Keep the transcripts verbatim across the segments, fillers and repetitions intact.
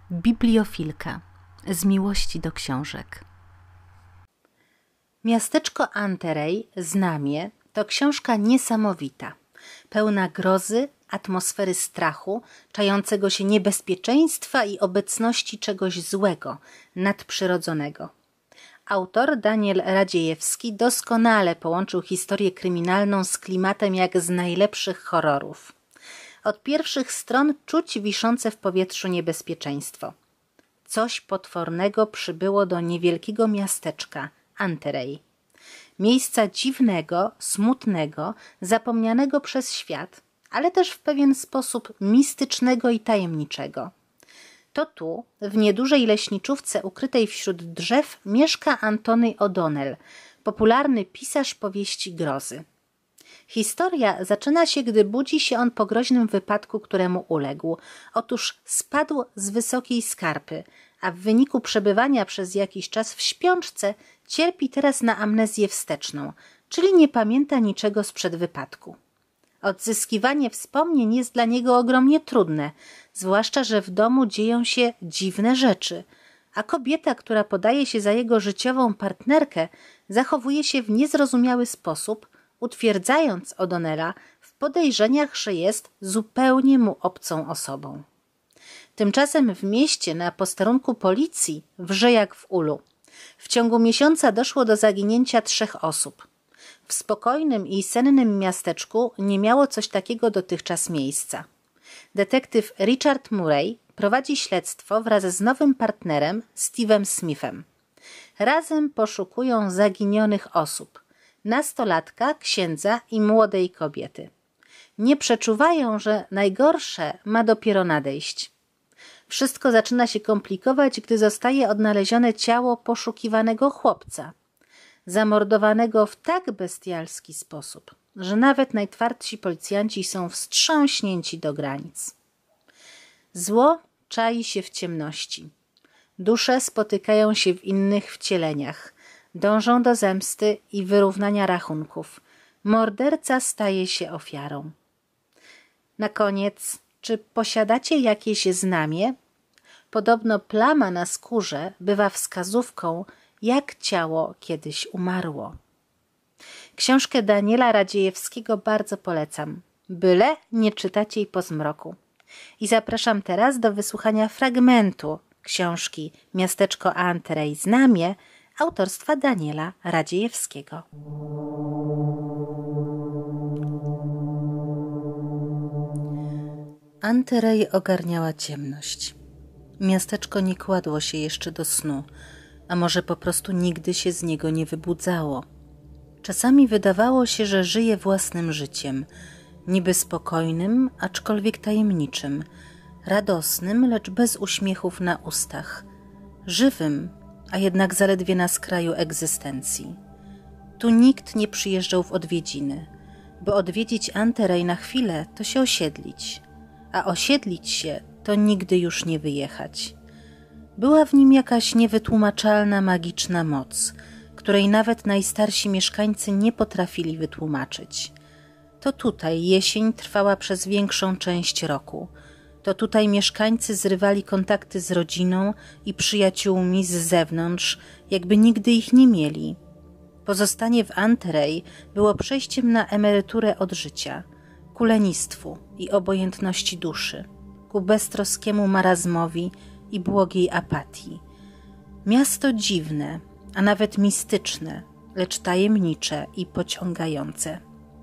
Bibliofilka z miłości do książek. Miasteczko Anterey, Znamie, to książka niesamowita, pełna grozy, atmosfery strachu, czającego się niebezpieczeństwa i obecności czegoś złego, nadprzyrodzonego. Autor Daniel Radziejewski doskonale połączył historię kryminalną z klimatem jak z najlepszych horrorów. Od pierwszych stron czuć wiszące w powietrzu niebezpieczeństwo. Coś potwornego przybyło do niewielkiego miasteczka Anterey. Miejsca dziwnego, smutnego, zapomnianego przez świat, ale też w pewien sposób mistycznego i tajemniczego. To tu, w niedużej leśniczówce ukrytej wśród drzew, mieszka Antony O'Donnell, popularny pisarz powieści grozy. Historia zaczyna się, gdy budzi się on po groźnym wypadku, któremu uległ. Otóż spadł z wysokiej skarpy, a w wyniku przebywania przez jakiś czas w śpiączce cierpi teraz na amnezję wsteczną, czyli nie pamięta niczego sprzed wypadku. Odzyskiwanie wspomnień jest dla niego ogromnie trudne, zwłaszcza że w domu dzieją się dziwne rzeczy, a kobieta, która podaje się za jego życiową partnerkę, zachowuje się w niezrozumiały sposób, utwierdzając O'Donnella w podejrzeniach, że jest zupełnie mu obcą osobą. Tymczasem w mieście na posterunku policji wrze jak w ulu. W ciągu miesiąca doszło do zaginięcia trzech osób. W spokojnym i sennym miasteczku nie miało coś takiego dotychczas miejsca. Detektyw Richard Murray prowadzi śledztwo wraz z nowym partnerem Steve'em Smithem. Razem poszukują zaginionych osób. Nastolatka, księdza i młodej kobiety. Nie przeczuwają, że najgorsze ma dopiero nadejść. Wszystko zaczyna się komplikować, gdy zostaje odnalezione ciało poszukiwanego chłopca, zamordowanego w tak bestialski sposób, że nawet najtwardsi policjanci są wstrząśnięci do granic. Zło czai się w ciemności. Dusze spotykają się w innych wcieleniach, dążą do zemsty i wyrównania rachunków. Morderca staje się ofiarą. Na koniec, czy posiadacie jakieś znamie? Podobno plama na skórze bywa wskazówką, jak ciało kiedyś umarło. Książkę Daniela Radziejewskiego bardzo polecam, byle nie czytać jej po zmroku. I zapraszam teraz do wysłuchania fragmentu książki Miasteczko Anterey, Znamie autorstwa Daniela Radziejewskiego. Anterey ogarniała ciemność. Miasteczko nie kładło się jeszcze do snu, a może po prostu nigdy się z niego nie wybudzało. Czasami wydawało się, że żyje własnym życiem, niby spokojnym, aczkolwiek tajemniczym, radosnym, lecz bez uśmiechów na ustach, żywym, a jednak zaledwie na skraju egzystencji. Tu nikt nie przyjeżdżał w odwiedziny, bo odwiedzić Anterey na chwilę to się osiedlić, a osiedlić się to nigdy już nie wyjechać. Była w nim jakaś niewytłumaczalna, magiczna moc, której nawet najstarsi mieszkańcy nie potrafili wytłumaczyć. To tutaj jesień trwała przez większą część roku. To tutaj mieszkańcy zrywali kontakty z rodziną i przyjaciółmi z zewnątrz, jakby nigdy ich nie mieli. Pozostanie w Anterey było przejściem na emeryturę od życia, ku lenistwu i obojętności duszy, ku beztroskiemu marazmowi i błogiej apatii. Miasto dziwne, a nawet mistyczne, lecz tajemnicze i pociągające.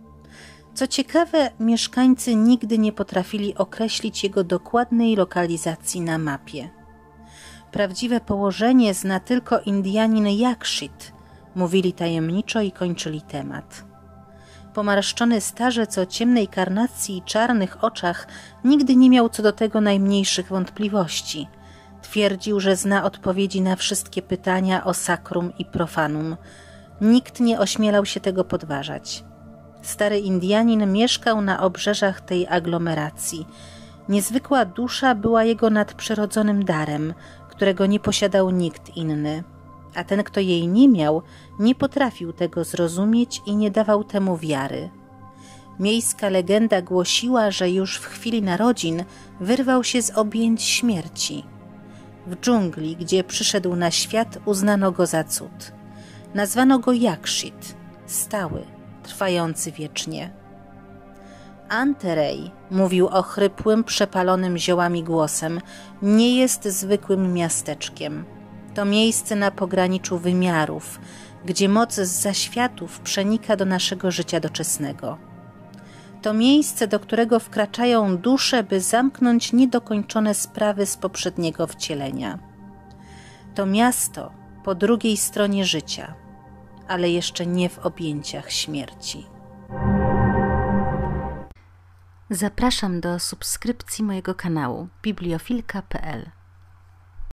Co ciekawe, mieszkańcy nigdy nie potrafili określić jego dokładnej lokalizacji na mapie. Prawdziwe położenie zna tylko Indianin Yakshit, mówili tajemniczo i kończyli temat. Pomarszczony starzec o ciemnej karnacji i czarnych oczach nigdy nie miał co do tego najmniejszych wątpliwości. Twierdził, że zna odpowiedzi na wszystkie pytania o sakrum i profanum. Nikt nie ośmielał się tego podważać. Stary Indianin mieszkał na obrzeżach tej aglomeracji. Niezwykła dusza była jego nadprzyrodzonym darem, którego nie posiadał nikt inny. A ten, kto jej nie miał, nie potrafił tego zrozumieć i nie dawał temu wiary. Miejska legenda głosiła, że już w chwili narodzin wyrwał się z objęć śmierci. W dżungli, gdzie przyszedł na świat, uznano go za cud. Nazwano go Yakshit, stały, trwający wiecznie. Anterey, mówił ochrypłym, przepalonym ziołami głosem, nie jest zwykłym miasteczkiem. To miejsce na pograniczu wymiarów, gdzie moc z zaświatów przenika do naszego życia doczesnego. To miejsce, do którego wkraczają dusze, by zamknąć niedokończone sprawy z poprzedniego wcielenia. To miasto po drugiej stronie życia, ale jeszcze nie w objęciach śmierci. Zapraszam do subskrypcji mojego kanału bibliofilka kropka pe el.